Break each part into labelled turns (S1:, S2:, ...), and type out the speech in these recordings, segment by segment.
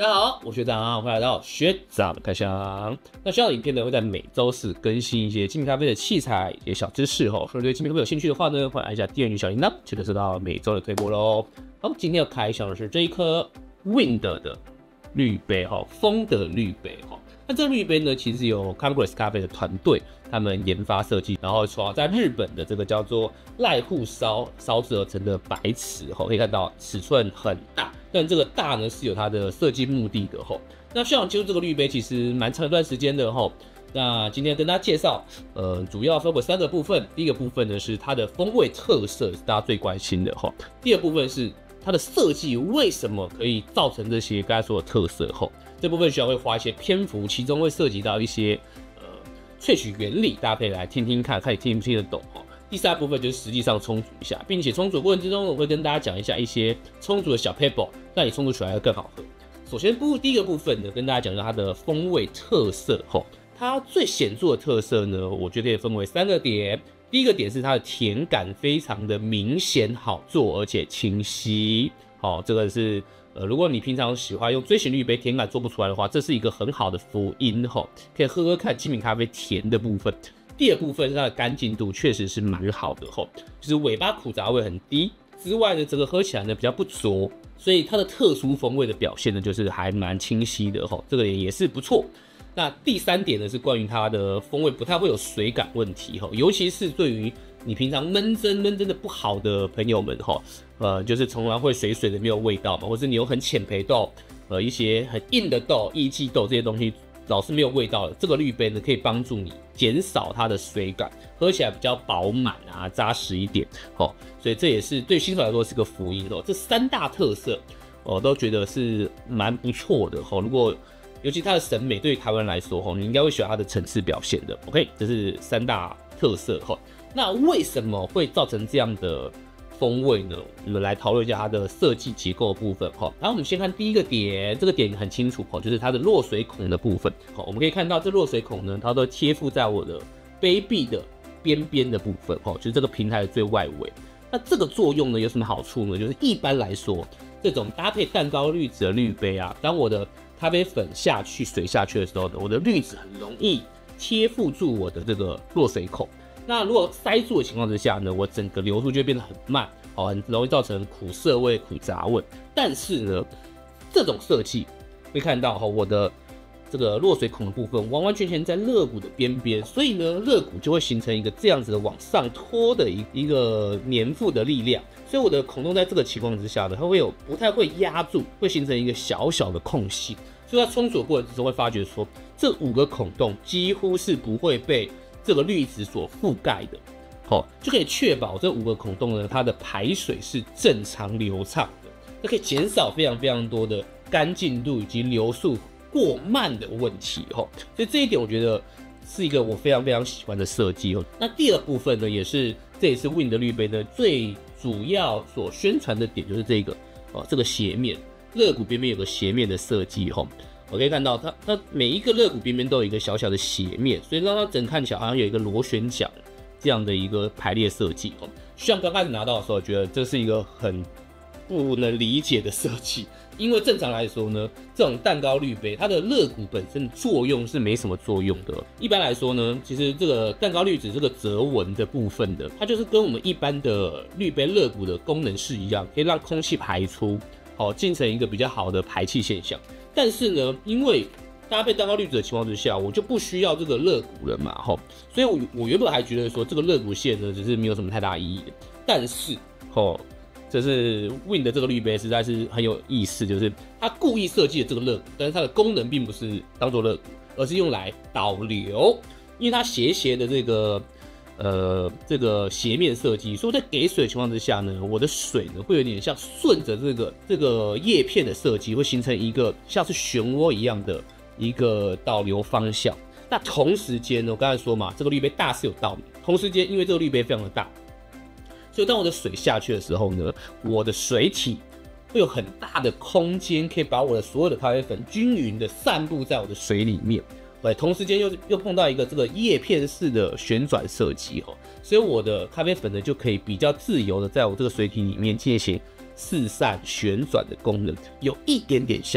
S1: 大家好，我学长，欢迎来到学长的开箱。那学长的影片呢会在每周四更新一些精品咖啡的器材、一些小知识哈。如果对精品咖啡有兴趣的话呢，欢迎按一下订阅小铃铛，就能收到每周的推播喽。好，今天要开箱的是这一颗 Wind 的滤杯哈，风的滤杯哈。那这个滤杯呢，其实有 Congress 咖啡的团队他们研发设计，然后从在日本的这个叫做濑户烧制而成的白瓷哈，可以看到尺寸很大。但这个大呢是有它的设计目的的吼。那学长接触这个滤杯其实蛮长一段时间的吼。那今天跟大家介绍，主要分为3个部分。第一个部分呢是它的风味特色，是大家最关心的吼。第二部分是它的设计为什么可以造成这些刚才说的特色吼。这部分学长会花一些篇幅，其中会涉及到一些萃取原理，大家可以来听听看，看你听不听得懂吼。第3部分就是实际上冲煮一下，并且冲煮过程之中，我会跟大家讲一下一些冲煮的小 paper， 让你冲煮起来会更好喝。首先第一个部分呢，跟大家讲一下它的风味特色吼。它最显著的特色呢，我觉得也分为3个点。第一个点是它的甜感非常的明显、好做而且清晰。好，这个是如果你平常喜欢用锥形滤杯，甜感做不出来的话，这是一个很好的福音吼，可以喝喝看精品咖啡甜的部分。第二部分是它的干净度确实是蛮好的吼，就是尾巴苦杂味很低之外呢，整个喝起来呢比较不浊，所以它的特殊风味的表现呢就是还蛮清晰的吼，这个也是不错。那第3点呢是关于它的风味不太会有水感问题吼，尤其是对于你平常闷蒸的不好的朋友们吼，就是从来会水的没有味道嘛，或是你有很浅焙豆，一些很硬的豆、艺伎豆这些东西。老是没有味道的，这个滤杯呢可以帮助你减少它的水感，喝起来比较饱满啊，扎实一点哦。所以这也是对新手来说是个福音哦。这3大特色我都觉得是蛮不错的哦。如果尤其它的审美对于台湾来说哦，你应该会喜欢它的层次表现的。OK， 这是3大特色哦。那为什么会造成这样的风味呢？我们来讨论一下它的设计结构的部分哈。然后我们先看第一个点，这个点很清楚哈，就是它的落水孔的部分。好，我们可以看到这落水孔呢，它都贴附在我的杯壁的边边的部分哈，就是这个平台的最外围。那这个作用呢有什么好处呢？就是一般来说，这种搭配蛋糕滤纸的滤杯啊，当我的咖啡粉下去、水下去的时候呢，我的滤纸很容易贴附住我的这个落水孔。那如果塞住的情况之下呢，我整个流速就会变得很慢，很容易造成苦涩味、苦杂味。但是呢，这种设计会看到我的这个落水孔的部分完完全全在肋骨的边边，所以呢，肋骨就会形成一个这样子的往上拖的一个粘附的力量。所以我的孔洞在这个情况之下呢，它会有不太会压住，会形成一个小小的空隙。所以在冲煮过程之中会发觉说，这5个孔洞几乎是不会被这个滤纸所覆盖的，就可以确保这5个孔洞呢，它的排水是正常流畅的，这可以减少非常多的干净度以及流速过慢的问题，所以这一点我觉得是一个我非常喜欢的设计。那第2部分呢，这也是 Wind 的滤杯呢最主要所宣传的点，就是这个斜面肋骨边边有个斜面的设计，我可以看到它每一个肋骨边边都有一个小小的斜面，所以让它整看起来好像有一个螺旋桨这样的一个排列设计。像刚开始拿到的时候，觉得这是一个很不能理解的设计，因为正常来说呢，这种蛋糕滤杯它的肋骨本身的作用是没什么作用的。一般来说呢，其实这个蛋糕滤纸这个折纹的部分的，它就是跟我们一般的滤杯肋骨的功能是一样，可以让空气排出，进成一个比较好的排气现象。但是呢，因为搭配蛋糕滤纸的情况之下，我就不需要这个肋骨了嘛，所以我原本还觉得说这个肋骨线呢，只是没有什么太大意义的。但是这是 Wind 的这个滤杯实在是很有意思，就是它故意设计的这个肋骨，但是它的功能并不是当做肋骨，而是用来导流，因为它斜的这个斜面设计，所以在给水的情况之下呢，我的水呢会有点像顺着这个叶片的设计，会形成一个像是漩涡一样的一个导流方向。那同时间呢，我刚才说嘛，这个滤杯大是有道理。同时间，因为这个滤杯非常的大，所以当我的水下去的时候呢，我的水体会有很大的空间，可以把我的所有的咖啡粉均匀的散布在我的水里面。对，同时间又碰到一个这个叶片式的旋转设计所以我的咖啡粉呢就可以比较自由的在我这个水体里面进行四散旋转的功能，有一点点像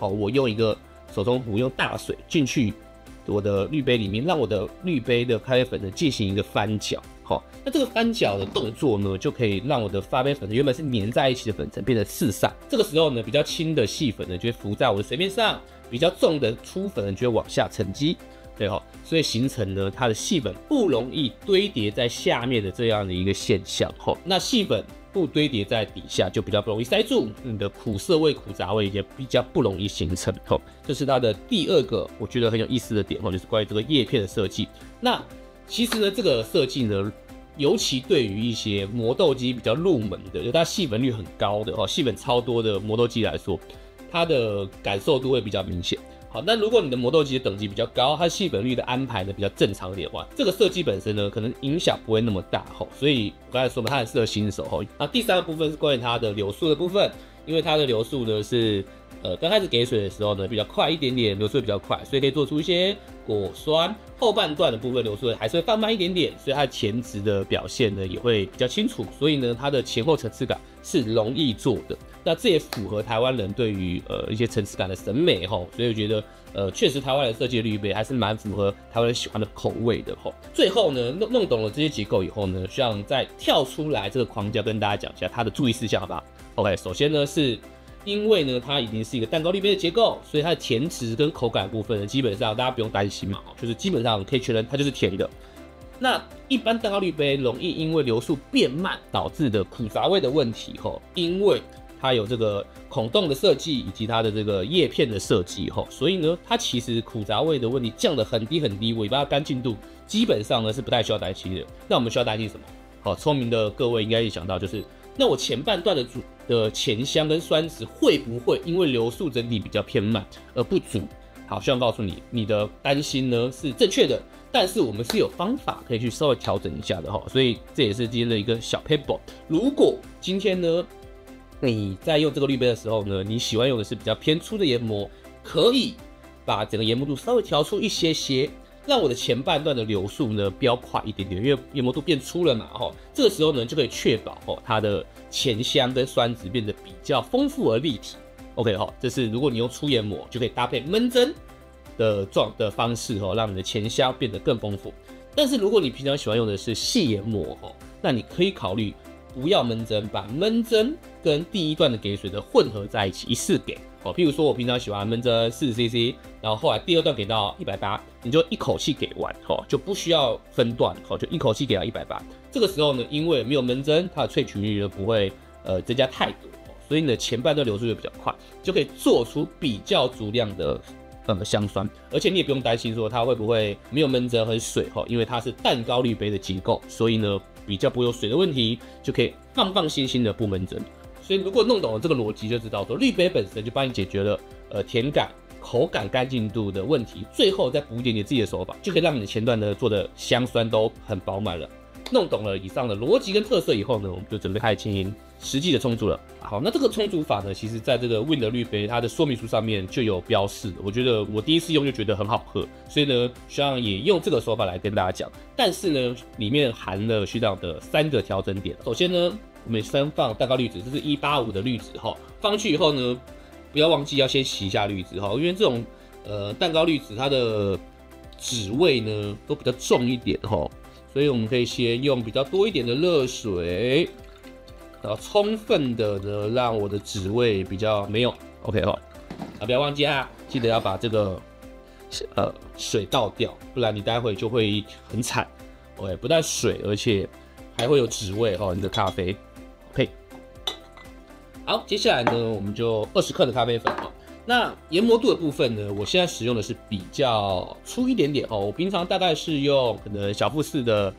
S1: 好，我用一个手冲壶用大水进去我的滤杯里面，让我的滤杯的咖啡粉呢进行一个翻搅。好，那这个翻搅的动作呢，就可以让我的咖啡粉原本是粘在一起的粉层变得四散。这个时候呢，比较轻的细粉呢就会浮在我的水面上，比较重的粗粉呢就会往下沉积。对哈，所以形成呢它的细粉不容易堆叠在下面的这样的一个现象。哈，那细粉不堆叠在底下，就比较不容易塞住你的苦涩味、苦杂味，也比较不容易形成。哈，这是它的第二个我觉得很有意思的点，就是关于这个叶片的设计。那其实呢，这个设计呢，尤其对于一些磨豆机比较入门的，就它细粉率很高的细粉超多的磨豆机来说，它的感受度会比较明显。好，那如果你的磨豆机的等级比较高，它细粉率的安排呢比较正常一点的话，这个设计本身呢可能影响不会那么大。所以我刚才说嘛，它很适合新手。那第三个部分是关于它的流速的部分，因为它的流速呢是刚开始给水的时候呢比较快一点点，流速比较快，所以可以做出一些果酸。后半段的部分流速还是会放慢一点点，所以它的前值的表现呢也会比较清楚，所以呢它的前后层次感是容易做的。那这也符合台湾人对于一些层次感的审美所以我觉得确实台湾人设计的滤杯还是蛮符合台湾人喜欢的口味的最后呢弄懂了这些结构以后呢，希望再跳出来这个框架跟大家讲一下它的注意事项，好吧 ？OK， 首先呢是因为呢它已经是一个蛋糕滤杯的结构，所以它的甜质跟口感的部分呢，基本上大家不用担心嘛，就是基本上可以确认它就是甜的。那一般蛋糕滤杯容易因为流速变慢导致的苦杂味的问题因为它有这个孔洞的设计以及它的这个叶片的设计所以呢它其实苦杂味的问题降得很低很低，尾巴的干净度基本上呢是不太需要担心的。那我们需要担心什么？聪明的各位应该也想到，就是那我前半段的前香跟酸质会不会因为流速整体比较偏慢而不足？好，希望告诉你，你的担心呢是正确的，但是我们是有方法可以去稍微调整一下的所以这也是今天的一个小 paper。如果今天呢你在用这个滤杯的时候呢，你喜欢用的是比较偏粗的研磨，可以把整个研磨度稍微调出一些些，让我的前半段的流速呢比较快一点点，因为研磨度变粗了嘛这个时候呢就可以确保它的前香跟酸质变得比较丰富而立体。OK 这是如果你用粗研磨，就可以搭配焖蒸的方式让你的前香变得更丰富。但是如果你平常喜欢用的是细研磨那你可以考虑不要焖蒸，把焖蒸跟第一段的给水的混合在一起，一次给譬如说我平常喜欢焖蒸40cc， 然后后来第二段给到180，你就一口气给完就不需要分段就一口气给到180。这个时候呢，因为没有焖蒸，它的萃取率不会增加太多所以你的前半段流速就比较快，就可以做出比较足量的香酸，而且你也不用担心说它会不会没有焖蒸很水因为它是蛋糕滤杯的结构，所以呢比较不会有水的问题，就可以放心心的不焖蒸。所以如果弄懂了这个逻辑，就知道说滤杯本身就帮你解决了甜感、口感、干净度的问题，最后再补一点点自己的手法，就可以让你的前段呢做的香酸都很饱满了。弄懂了以上的逻辑跟特色以后呢，我们就准备开始进行实际的冲煮了。好，那这个冲煮法呢，其实在这个 Win 的滤杯它的说明书上面就有标示。我觉得我第一次用就觉得很好喝，所以呢，学长也用这个手法来跟大家讲。但是呢，里面含了学长的3个调整点。首先呢，我们先放蛋糕滤纸，这是185的滤纸放去以后呢，不要忘记要先洗一下滤纸因为这种蛋糕滤纸它的纸味呢都比较重一点所以我们可以先用比较多一点的热水，然后充分的呢让我的纸味比较没有 OK 不要忘记记得要把这个水倒掉，不然你待会就会很惨。OK， 不但水，而且还会有纸味你的咖啡。OK， 好，接下来呢我们就20克的咖啡粉那研磨度的部分呢，我现在使用的是比较粗一点点我平常大概是用可能小富士的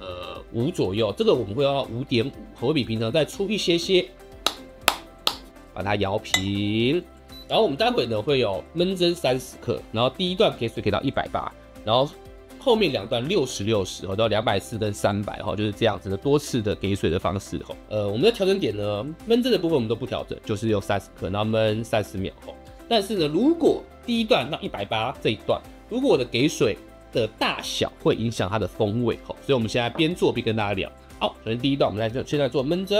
S1: 5左右，这个我们会用到 5.5， 会比平常再粗一些些，把它摇平。然后我们待会呢会有焖蒸30克，然后第一段给水给到180，然后后面2段60到240跟300就是这样子的多次的给水的方式我们的调整点呢，焖蒸的部分我们都不调整，就是用30克，然后焖30秒但是呢，如果第一段到180这一段，如果我的给水的大小会影响它的风味所以我们现在边做边跟大家聊。好，首先第一段我们现在做焖蒸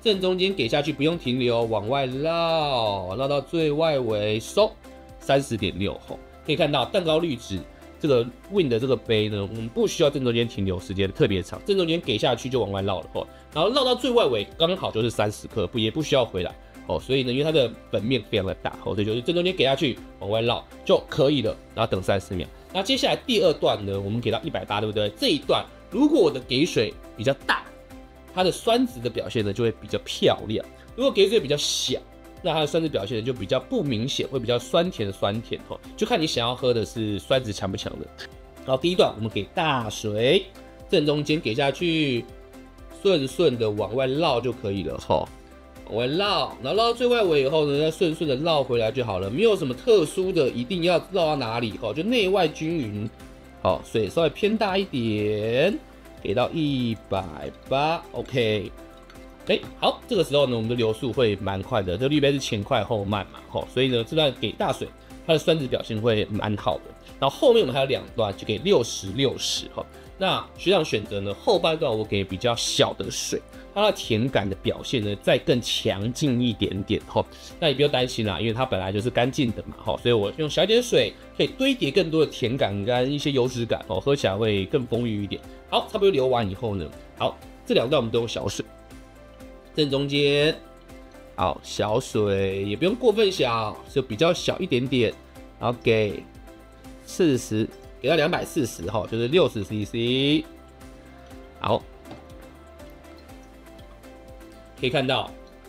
S1: 正中间给下去，不用停留，往外绕，绕到最外围收30.6吼。可以看到蛋糕滤纸这个 Win 的这个杯呢，我们不需要正中间停留时间特别长，正中间给下去就往外绕了吼，然后绕到最外围刚好就是30克，也不需要回来哦。所以呢，因为它的本面非常的大哦，所以就是正中间给下去往外绕就可以了，然后等30秒。那接下来第2段呢，我们给到180，对不对？这一段如果我的给水比较大，它的酸质的表现呢就会比较漂亮；如果给水比较小，那它的酸质表现呢就比较不明显，会比较酸甜的酸甜哦，就看你想要喝的是酸质强不强的。然后第1段我们给大水，正中间给下去，顺顺的往外绕就可以了哈，往外绕，然后绕到最外围以后呢，再顺顺的绕回来就好了，没有什么特殊的，一定要绕到哪里哈，就内外均匀。好，水稍微偏大一点，给到180 ，OK。好，这个时候呢，我们的流速会蛮快的。这滤杯是前快后慢嘛，所以呢，这段给大水，它的酸质表现会蛮好的。然后后面我们还有2段，就给60、60哈。那学长选择呢，后半段我给比较小的水，它的甜感的表现呢再更强劲一点点哈。那也不用担心啦，因为它本来就是干净的嘛哈，所以我用小一点水可以堆叠更多的甜感跟一些油脂感哦，喝起来会更丰裕一点。好，差不多流完以后呢，好，这2段我们都用小水。正中间，好，小水也不用过分小，就比较小一点点，然后给40，给到240哈，就是60 CC。好，可以看到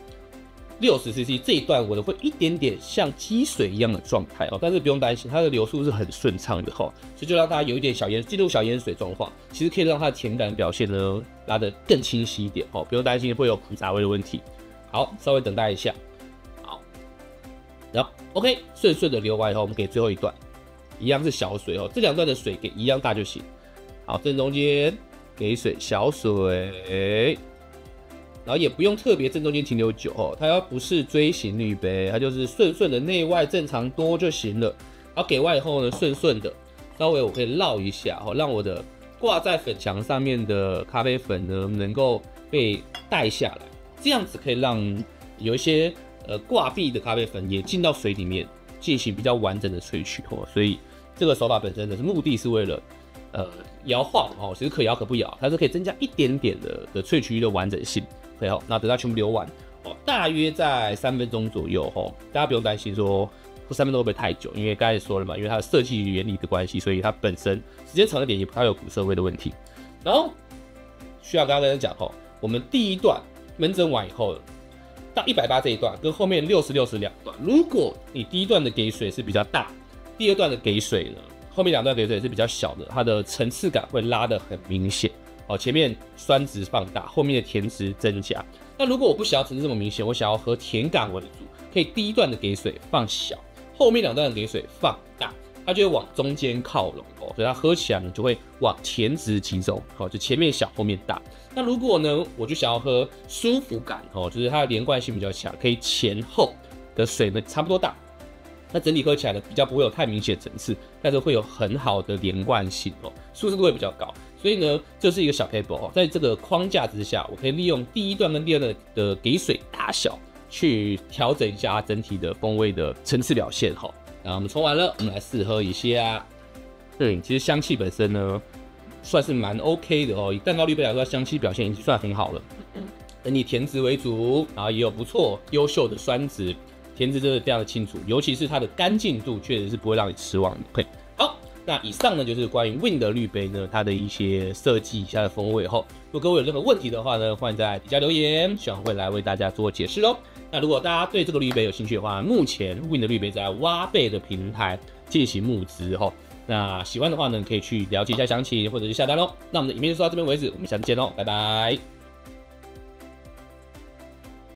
S1: 60 CC 这一段我的会一点点像积水一样的状态哦，但是不用担心，它的流速是很顺畅的哈，所以就让它有一点进入小淹水状况，其实可以让它的甜感表现呢拉得更清晰一点哦，不用担心会有苦杂味的问题。好，稍微等待一下，好，然后 OK 顺顺的流完以后，我们给最后一段，一样是小水哦，这2段的水给一样大就行。好，正中间给水小水。然后也不用特别正中间停留久哦，它要不是锥形滤杯，它就是顺顺的内外正常多就行了。然后给外以后呢，顺顺的，稍微我可以绕一下哦，让我的挂在粉墙上面的咖啡粉呢能够被带下来，这样子可以让有一些挂壁的咖啡粉也进到水里面进行比较完整的萃取哦。所以这个手法本身的目的是为了摇晃哦，其实可摇可不摇，它是可以增加一点点的萃取的完整性。对哦，那等它全部流完哦，大约在3分钟左右哦，大家不用担心说3分钟会不会太久，因为刚才说了嘛，因为它的设计原理的关系，所以它本身时间长一点也不太有苦涩味的问题。然后需要刚刚跟大家讲哦，我们第1段焖蒸完以后到180这一段跟后面60、60 2段，如果你第1段的给水是比较大，第2段的给水呢，后面2段给水是比较小的，它的层次感会拉得很明显。哦，前面酸值放大，后面的甜值增加。那如果我不想要层次这么明显，我想要喝甜感为主，可以第1段的给水放小，后面2段的给水放大，它就会往中间靠拢哦，所以它喝起来呢就会往甜值集中，哦，就前面小后面大。那如果呢，我就想要喝舒服感哦，就是它的连贯性比较强，可以前后的水呢差不多大。那整体喝起来呢，比较不会有太明显层次，但是会有很好的连贯性哦，舒适度会比较高。所以呢，这是一个小 paper 哦，在这个框架之下，我可以利用第1段跟第2段的给水大小去调整一下它整体的风味的层次表现哈。然后我们冲完了，我们来试喝一下。对，其实香气本身呢，算是蛮 OK 的哦。以蛋糕滤杯来说，香气表现已经算很好了。整体甜质为主，然后也有不错优秀的酸质，甜质真的非常的清楚，尤其是它的干净度，确实是不会让你失望的。OK， 好。那以上呢就是关于 Win 的滤杯呢，它的一些设计下的风味后，如果各位有任何问题的话呢，欢迎在底下留言，希望会来为大家做解释咯。那如果大家对这个滤杯有兴趣的话，目前 Win 的滤杯在挖贝的平台进行募资吼，那喜欢的话呢，可以去了解一下详情或者是下单咯。那我们的影片就说到这边为止，我们下次见咯，拜拜。